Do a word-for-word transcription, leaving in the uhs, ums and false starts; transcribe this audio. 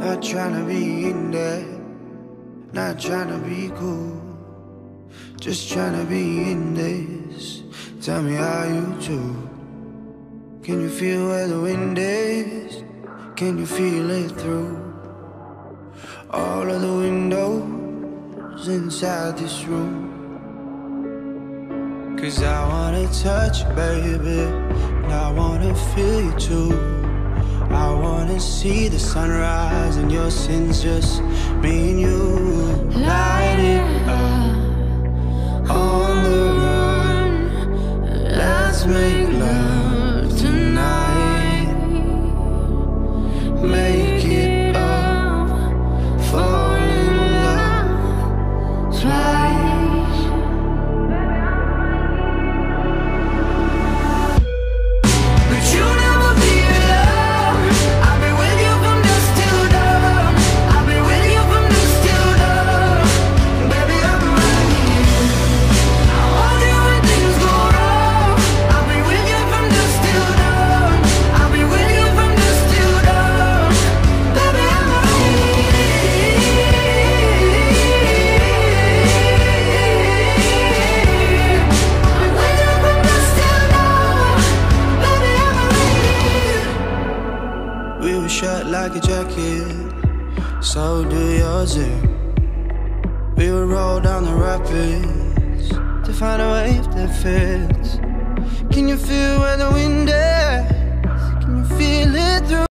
Not tryna be in there, not tryna be cool, just tryna be in this. Tell me how you do. Can you feel where the wind is? Can you feel it through all of the windows inside this room? Cause I wanna touch you, baby, and I wanna feel you too. I wanna see the sunrise and your sins, just me and you. Light it up on the run. Let's make love tonight. Make it up, fall in love twice. We were shut like a jacket, so do yours. We would roll down the rapids to find a wave that fits. Can you feel where the wind is? Can you feel it through?